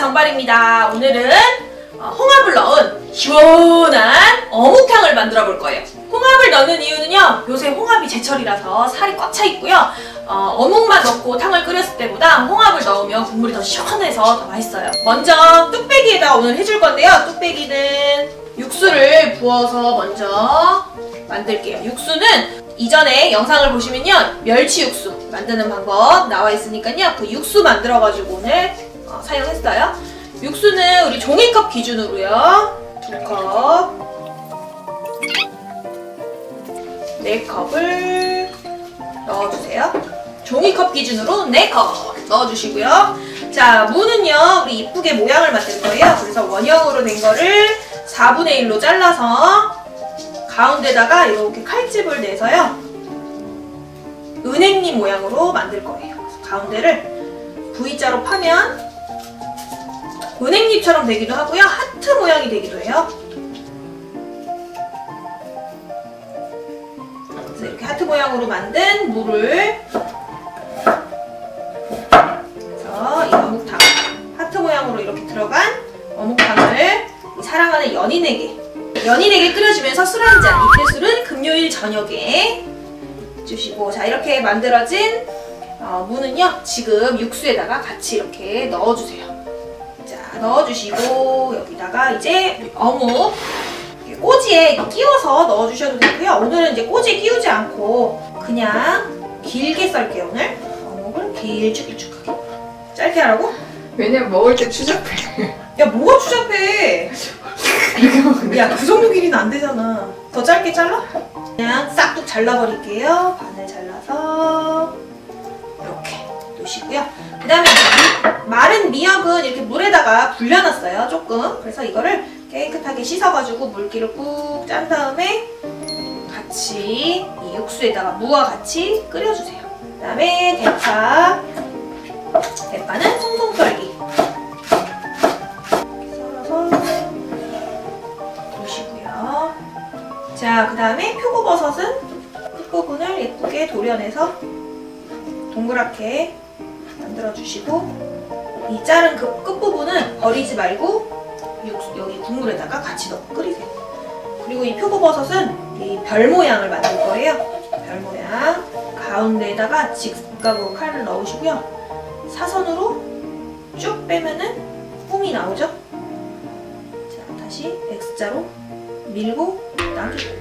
정발입니다. 오늘은 홍합을 넣은 시원한 어묵탕을 만들어 볼 거예요. 홍합을 넣는 이유는요, 요새 홍합이 제철이라서 살이 꽉 차 있고요. 어묵만 넣고 탕을 끓였을 때보다 홍합을 넣으면 국물이 더 시원해서 더 맛있어요. 먼저 뚝배기에다 오늘 해줄 건데요. 뚝배기는 육수를 부어서 먼저 만들게요. 육수는 이전에 영상을 보시면요, 멸치 육수 만드는 방법 나와 있으니까요, 그 육수 만들어가지고 오늘 사용했어요. 육수는 우리 종이컵 기준으로요, 2컵, 4컵을 넣어주세요. 종이컵 기준으로 4컵 넣어주시고요. 자, 무는요, 우리 이쁘게 모양을 만들 거예요. 그래서 원형으로 된 거를 4분의 1로 잘라서 가운데다가 이렇게 칼집을 내서요, 은행잎 모양으로 만들 거예요. 그래서 가운데를 V자로 파면 은행잎처럼 되기도 하고요, 하트 모양이 되기도 해요. 그래서 이렇게 하트 모양으로 만든 무를, 그래서 이 어묵탕, 하트 모양으로 이렇게 들어간 어묵탕을 사랑하는 연인에게 끓여주면서 술 한 잔, 이때 술은 금요일 저녁에 주시고, 자, 이렇게 만들어진 무는요, 지금 육수에다가 같이 이렇게 넣어주세요. 자, 넣어주시고 여기다가 이제 어묵 꼬지에 끼워서 넣어주셔도 되고요. 오늘은 이제 꼬지에 끼우지 않고 그냥 길게 썰게요. 오늘 어묵을 길쭉길쭉하게. 짧게 하라고? 왜냐면 먹을 때 추잡해. 야, 뭐가 추잡해? 야, 그 정도 길이는 안 되잖아. 더 짧게 잘라? 그냥 싹둑 잘라버릴게요. 반을 잘라서 이렇게 놓으시고요. 그 다음에 마른 미역은 이렇게 물에다가 불려놨어요, 조금. 그래서 이거를 깨끗하게 씻어가지고 물기를 꾹 짠 다음에 같이 이 육수에다가 무와 같이 끓여주세요. 그 다음에 대파는 송송 썰기 썰어서 놓으시고요. 자, 그 다음에 표고버섯은 끝부분을 예쁘게 도려내서 동그랗게 만들어주시고, 이 자른 그 끝부분은 버리지 말고 여기 국물에다가 같이 넣고 끓이세요. 그리고 이 표고버섯은 이 별 모양을 만들 거예요. 별 모양. 가운데에다가 직각으로 칼을 넣으시고요. 사선으로 쭉 빼면은 홈이 나오죠? 자, 다시 X자로 밀고 당기고,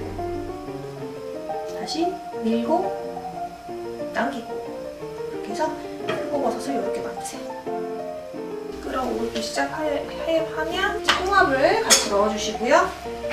다시 밀고 당기고, 이렇게 해서 표고버섯을 이렇게 만드세요. 끓어오르기 시작하면 홍합을 같이 넣어주시고요.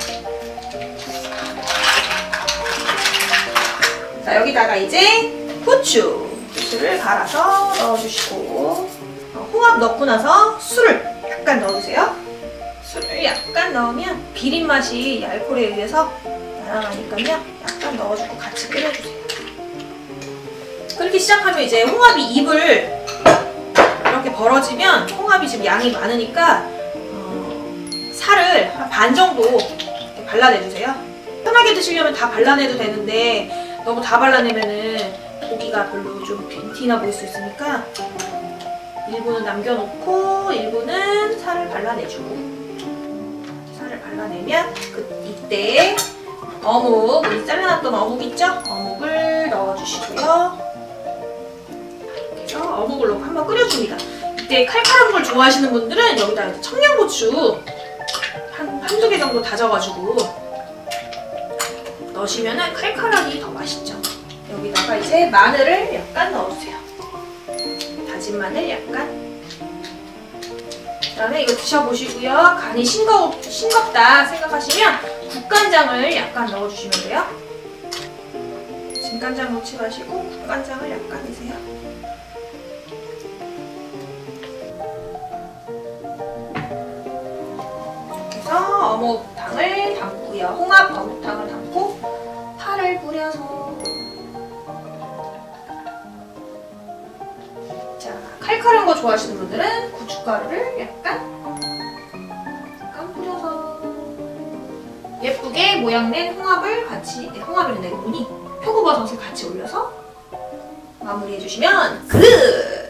자, 여기다가 이제 후추를 갈아서 넣어주시고, 홍합 넣고 나서 술을 약간 넣어주세요. 술을 약간 넣으면 비린 맛이 알코올에 의해서 날아가니까요, 약간 넣어주고 같이 끓여주세요. 그렇게 시작하면 이제 홍합이 입을 이렇게 벌어지면, 홍합이 지금 양이 많으니까 살을 한 반 정도 이렇게 발라내주세요. 편하게 드시려면 다 발라내도 되는데 너무 다 발라내면은 고기가 별로 좀 빈티나 보일 수 있으니까 일부는 남겨놓고 일부는 살을 발라내주고, 살을 발라내면 이때 어묵, 우리 잘라놨던 어묵 있죠? 어묵을 넣어주시고요. 이렇게 해서 어묵을 넣고 한번 끓여줍니다. 이때 칼칼한 걸 좋아하시는 분들은 여기다 청양고추 한두 개 정도 다져가지고 넣으시면 칼칼하니 더 맛있죠. 여기다가 이제 마늘을 약간 넣어주세요. 다진 마늘 약간. 그 다음에 이거 드셔보시고요. 간이 싱겁다 생각하시면 국간장을 약간 넣어주시면 돼요. 진간장 넣지 마시고 국간장을 약간 넣으세요. 이렇게 해서 어묵탕을 담고요. 홍합 어묵탕을 담고 파를 뿌려서, 자, 칼칼한 거 좋아하시는 분들은 고춧가루를 약간 뿌려서 예쁘게 모양낸 홍합을 같이, 홍합이란다, 이거 무니 표고버섯을 같이 올려서 마무리해주시면 끝!